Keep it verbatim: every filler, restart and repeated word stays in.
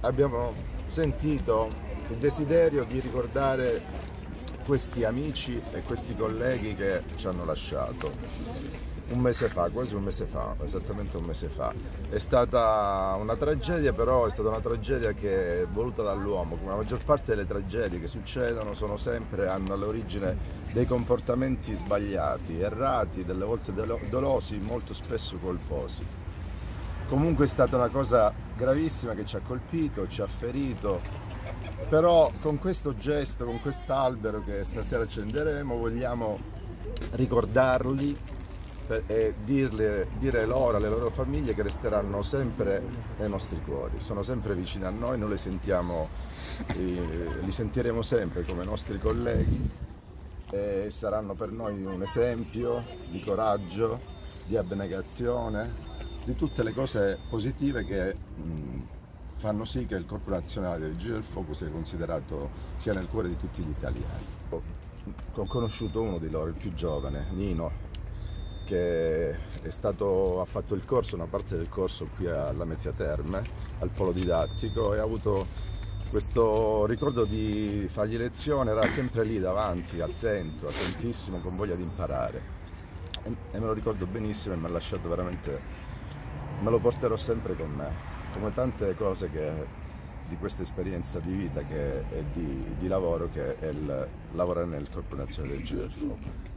abbiamo sentito il desiderio di ricordare questi amici e questi colleghi che ci hanno lasciato un mese fa, quasi un mese fa, esattamente un mese fa. È stata una tragedia, però è stata una tragedia che è voluta dall'uomo, come la maggior parte delle tragedie che succedono sono sempre, hanno all'origine dei comportamenti sbagliati, errati, delle volte dolosi, molto spesso colposi. Comunque è stata una cosa gravissima che ci ha colpito, ci ha ferito, però con questo gesto, con quest'albero che stasera accenderemo, vogliamo ricordarli e dirle, dire loro, alle loro famiglie, che resteranno sempre nei nostri cuori, sono sempre vicini a noi, noi li sentiamo, li sentiremo sempre come nostri colleghi e saranno per noi un esempio di coraggio, di abnegazione, di tutte le cose positive che mh, fanno sì che il Corpo Nazionale dei Vigili del Fuoco sia considerato, sia nel cuore di tutti gli italiani. Ho conosciuto uno di loro, il più giovane, Nino, che è stato, ha fatto il corso, una parte del corso qui alla Mezzia Terme, al polo didattico, e ha avuto questo ricordo di fargli lezione, era sempre lì davanti, attento, attentissimo, con voglia di imparare. E, e me lo ricordo benissimo e mi ha lasciato veramente, me lo porterò sempre con me, come tante cose che, di questa esperienza di vita che, e di, di lavoro che è il lavorare nel Corpo Nazionale dei Vigili del Fuoco.